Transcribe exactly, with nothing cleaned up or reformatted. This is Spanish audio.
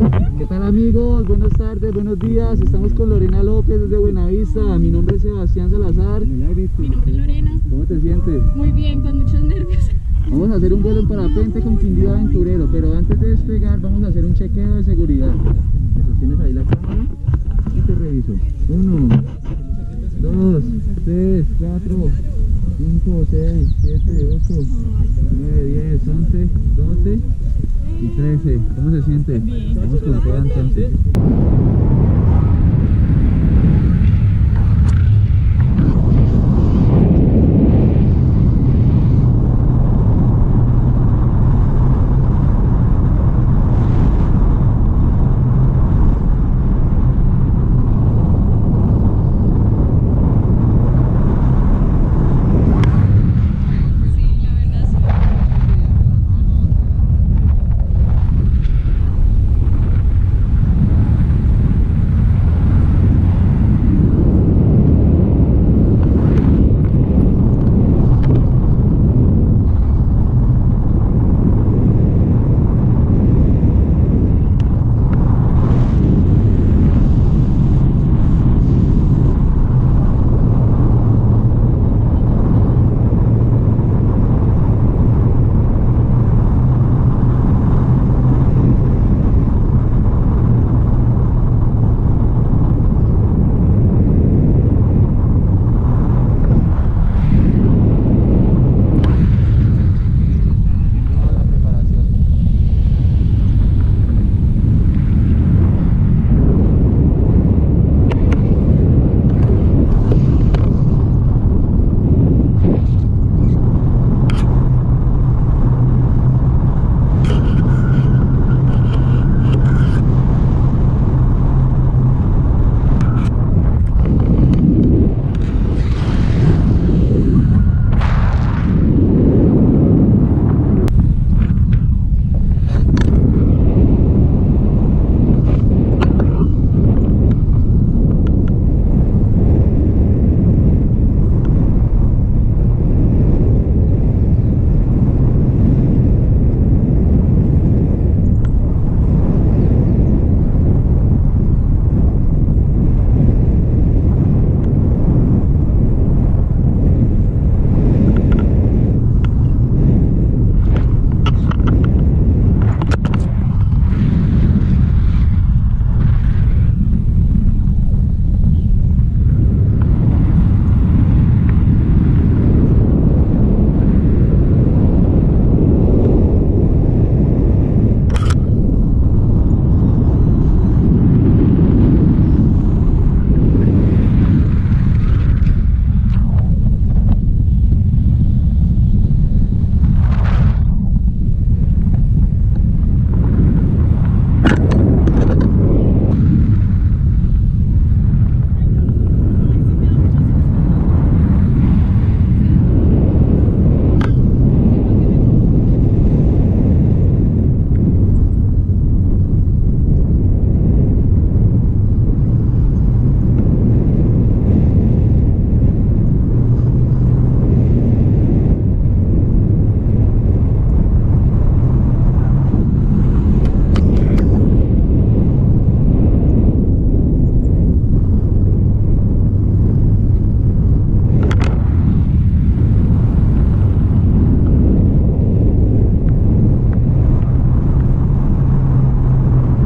¿Qué tal amigos? Buenas tardes, buenos días. Estamos con Lorena López desde Buenavista. Mi nombre es Sebastián Salazar. Mi nombre es Lorena. ¿Cómo te sientes? Muy bien, con muchos nervios. Vamos a hacer un vuelo en parapente con Quindío Aventurero, pero antes de despegar vamos a hacer un chequeo de seguridad. ¿Me sostienes ahí la cámara? Y te reviso. Uno, dos, tres, cuatro, cinco, seis, siete, ocho, nueve, diez, once, doce y trece. ¿Cómo se siente? Bien. Vamos con toda entonces.